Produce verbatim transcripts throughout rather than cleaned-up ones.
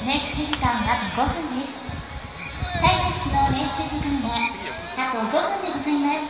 練習時間あとごふんです。タイガースの練習時間はあとごふんでございます。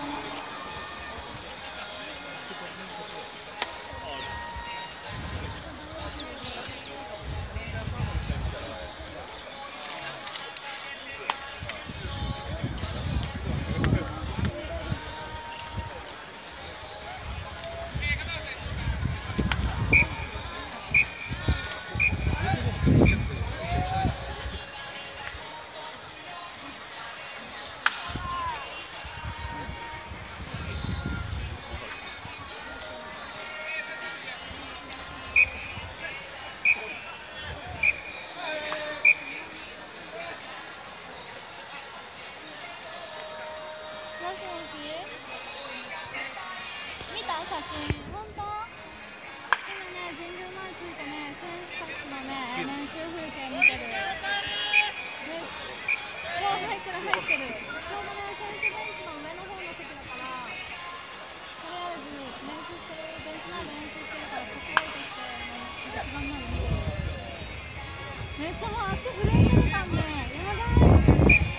見た写真、本当？今ね、神宮前着いてね、選手たちのね、練習風景見てる。ね、もう入ってる入ってる。ちょうどね、選手ベンチの上の方の席だから、とりあえず練習してる、ベンチ前で練習してるから、そこ置いてきて、もう一番前で見てる。めっちゃもう足震えてるかんね、やばい。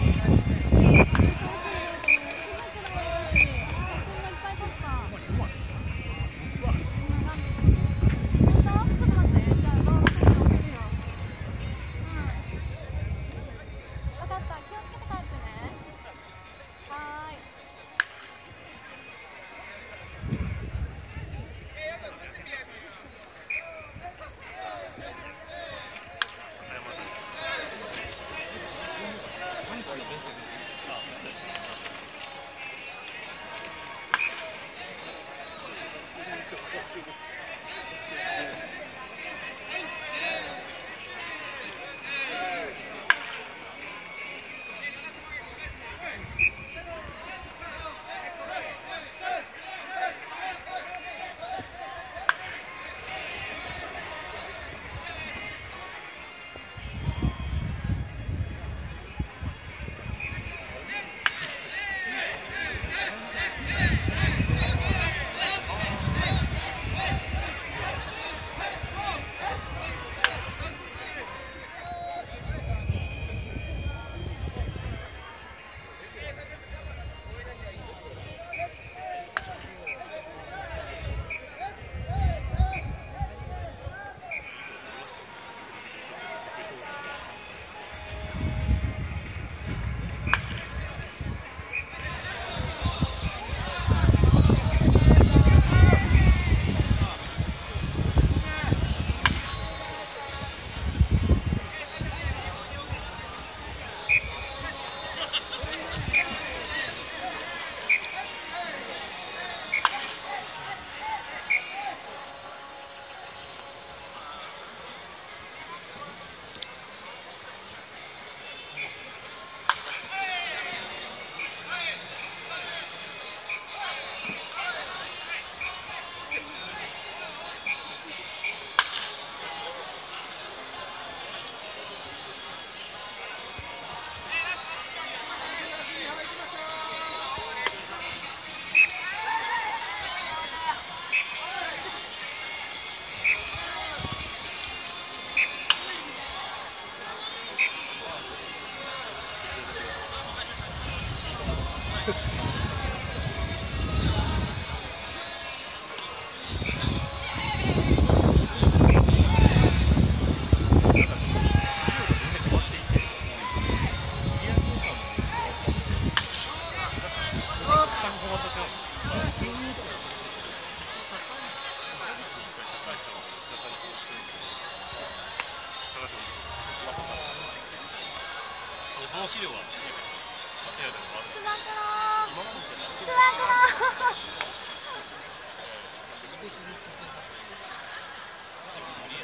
その資料は間違いなくある。 つば九郎。 今までじゃない。 つば九郎。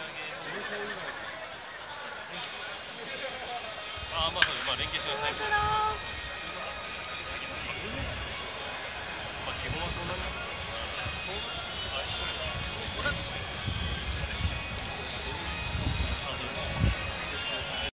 ああ、まあそうです。まあ連携してください。